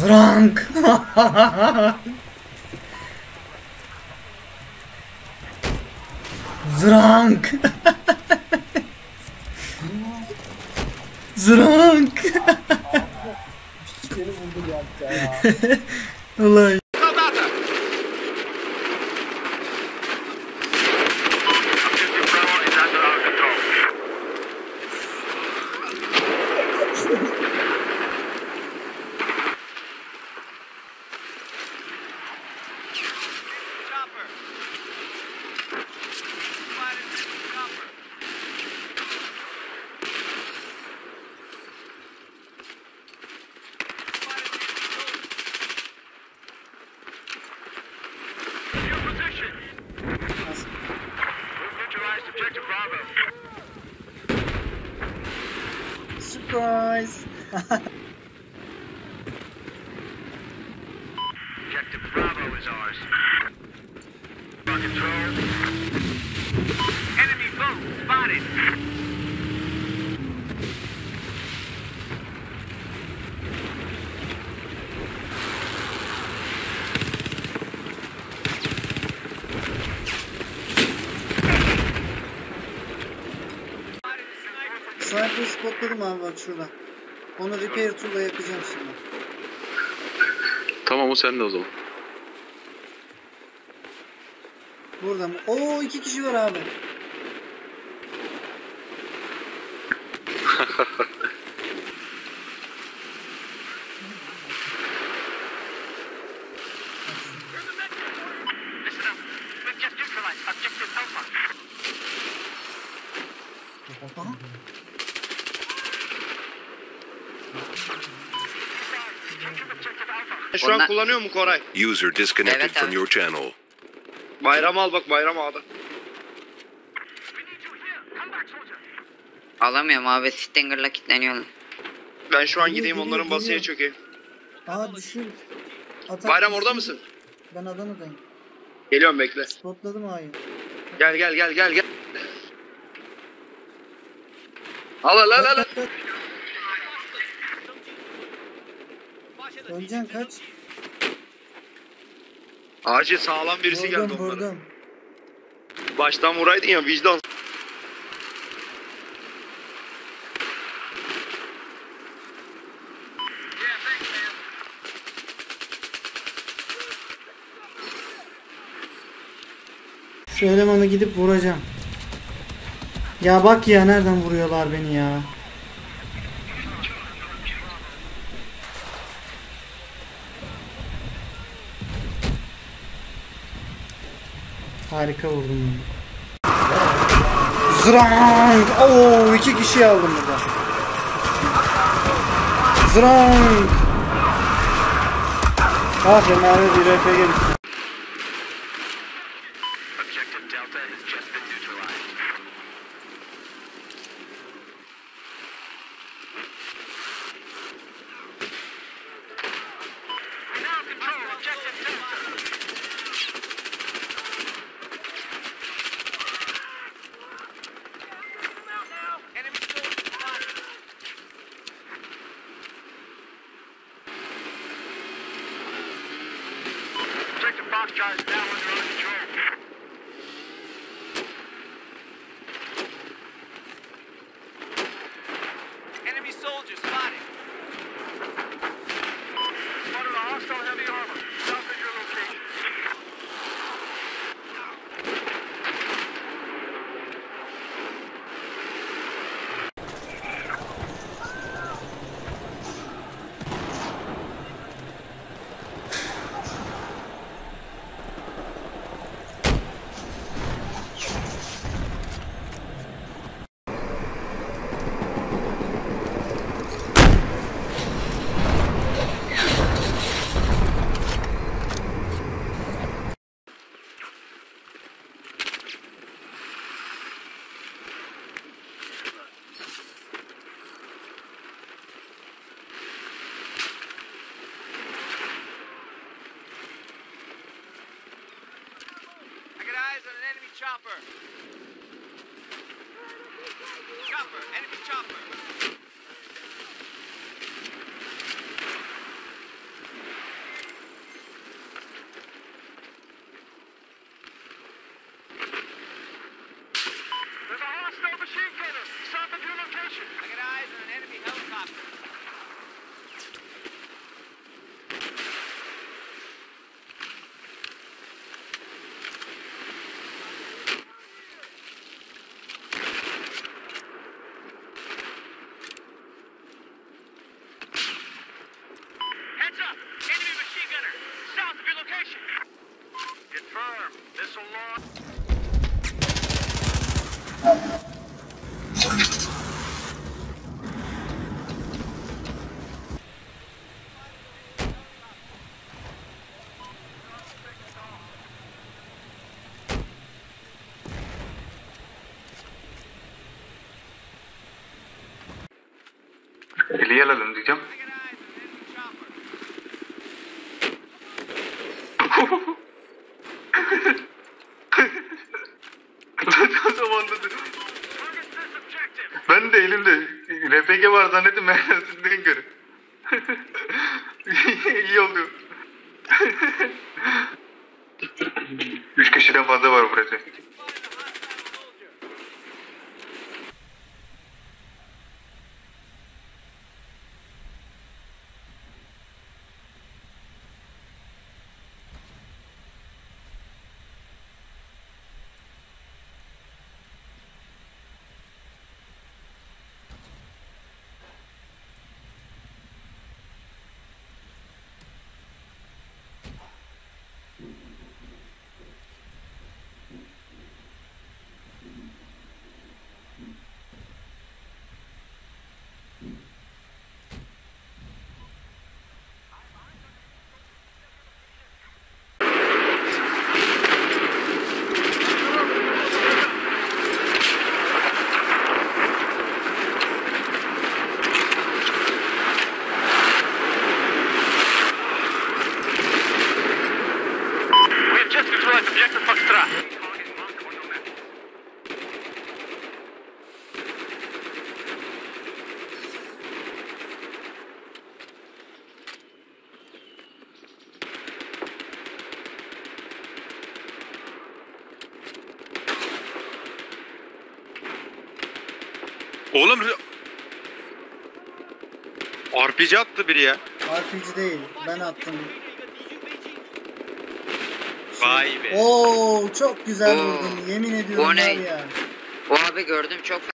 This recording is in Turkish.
Zrank. Zrank. Zrank. Beni vurdu ya. Ulan. Surprise. Objective Bravo is ours. Control. Enemy boat spotted. Sniper spotladım abi bak şurada. Onu repair tool'la yakacağım şimdi. Tamam o sende o zaman. Burada mı? Oo 2 kişi var abi. Listen up. We've just neutralized Objective Alpha. Aha. Şu an kullanıyor mu Koray? User disconnected Evet, from evet. your channel. Bayram al bak bayram ağda. We need you here. Come back, soldier. Alamıyorum abi, Stinger'la kilitleniyorum. Ben şu an Geliyor, gideyim geliyor, onların basıya geliyor. çökeyim. Aa düşür. Atak Bayram düşür. orada mısın? Ben Adana'dayım. Geliyorum bekle. Spotladım A'yı. Gel gel gel gel gel. Al al al al. Kaç, kaç. Öleceksin kaç. Acil sağlam birisi geldi Vurdum onlara. vurdum. Baştan vuraydın ya vicdan. Şu elemanı gidip vuracağım. Ya bak ya nereden vuruyorlar beni ya. Harika vurdum bunu. Zrank! Oo 2 kişi aldım burada. Zrank! Ah be mavi bir RPG bitti. Objective Delta has just been neutralized. We now control Objective Delta. Enemy soldier spotted. Objective Foxtrot is now under our control. Enemy soldier spotted. Spotted a hostile heavy armor. South of your location. I got eyes on an enemy chopper. Chopper, enemy chopper. Hostile machine gunner south of your location. I got eyes on an enemy helicopter. Heads up! Enemy machine gunner south of your location. Confirm. Missile launch. Eli'yi alalım diyeceğim. I got eyes on an enemy chopper. O zaman da Target this objective. ben de elimde RPG var zannettim sizden göre. İyi oluyor. 3 kişiden fazla var burası. Find a hostile soldier. We have just neutralized objective Foxtrot. Oğlum RPG attı biri ya. RPG değil. Ben attım. Vay be. Oo çok güzel Oo. vurdun. Yemin ediyorum O ne? var ya. O abi gördüm çok